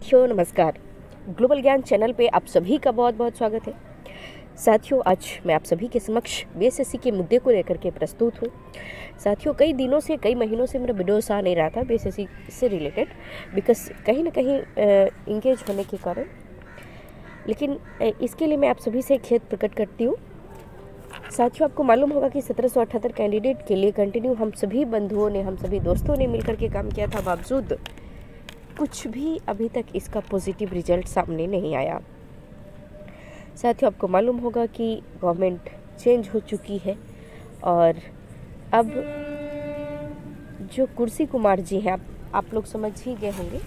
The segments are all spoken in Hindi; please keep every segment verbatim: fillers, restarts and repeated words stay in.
साथियों नमस्कार। ग्लोबल ज्ञान चैनल पे आप सभी का बहुत बहुत स्वागत है। साथियों आज मैं आप सभी के समक्ष बीएसएससी के मुद्दे को लेकर के प्रस्तुत हूँ। साथियों कई दिनों से कई महीनों से मेरा वीडियोस आ नहीं रहा था बीएसएससी से रिलेटेड, बिकॉज कहीं ना कहीं इंगेज होने के कारण, लेकिन इसके लिए मैं आप सभी से खेद प्रकट करती हूँ। साथियों आपको मालूम होगा कि सत्रह सौ अठहत्तर कैंडिडेट के लिए कंटिन्यू हम सभी बंधुओं ने हम सभी दोस्तों ने मिलकर के काम किया था, बावजूद कुछ भी अभी तक इसका पॉजिटिव रिजल्ट सामने नहीं आया। साथियों आपको मालूम होगा कि गवर्नमेंट चेंज हो चुकी है और अब जो कुर्सी कुमार जी हैं, आप आप लोग समझ ही गए होंगे।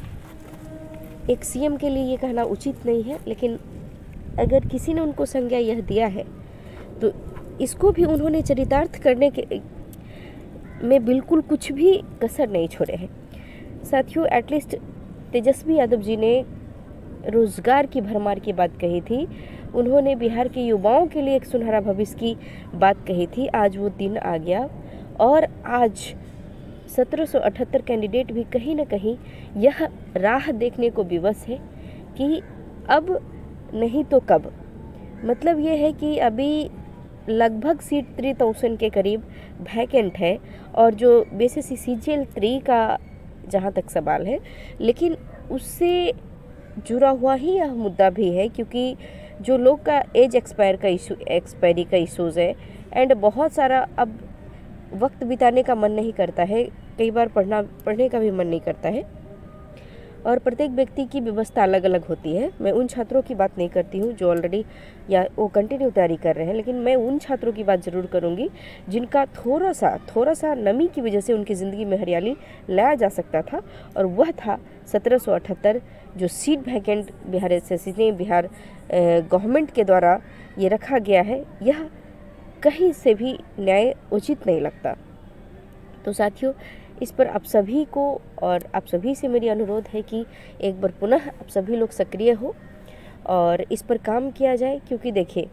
एक सीएम के लिए ये कहना उचित नहीं है, लेकिन अगर किसी ने उनको संज्ञा यह दिया है तो इसको भी उन्होंने चरितार्थ करने के में बिल्कुल कुछ भी कसर नहीं छोड़े हैं। साथियों एटलीस्ट तेजस्वी यादव जी ने रोजगार की भरमार की बात कही थी, उन्होंने बिहार के युवाओं के लिए एक सुनहरा भविष्य की बात कही थी। आज वो दिन आ गया और आज सत्रह सौ अठहत्तर कैंडिडेट भी कहीं ना कहीं यह राह देखने को विवश है कि अब नहीं तो कब। मतलब ये है कि अभी लगभग सीट थ्री थाउजेंड के करीब वैकेंट है और जो बीएसएससी सीजीएल थ्री का जहाँ तक सवाल है, लेकिन उससे जुड़ा हुआ ही यह मुद्दा भी है, क्योंकि जो लोग का एज एक्सपायर का इशू एक्सपायरी का इशूज़ है एंड बहुत सारा अब वक्त बिताने का मन नहीं करता है, कई बार पढ़ना पढ़ने का भी मन नहीं करता है और प्रत्येक व्यक्ति की व्यवस्था अलग अलग होती है। मैं उन छात्रों की बात नहीं करती हूँ जो ऑलरेडी या वो कंटिन्यू तैयारी कर रहे हैं, लेकिन मैं उन छात्रों की बात ज़रूर करूँगी जिनका थोड़ा सा थोड़ा सा नमी की वजह से उनकी ज़िंदगी में हरियाली लाया जा सकता था, और वह था सत्रह सौ अठहत्तर जो सीट वैकेंट बिहार एसएससी ने बिहार गवर्नमेंट के द्वारा ये रखा गया है। यह कहीं से भी न्याय उचित नहीं लगता। तो साथियों इस पर आप सभी को और आप सभी से मेरी अनुरोध है कि एक बार पुनः आप सभी लोग सक्रिय हो और इस पर काम किया जाए, क्योंकि देखिए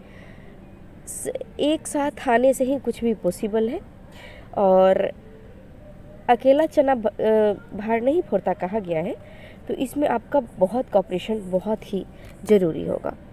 एक साथ आने से ही कुछ भी पॉसिबल है और अकेला चना भार नहीं फोड़ता कहा गया है। तो इसमें आपका बहुत कोऑपरेशन बहुत ही ज़रूरी होगा।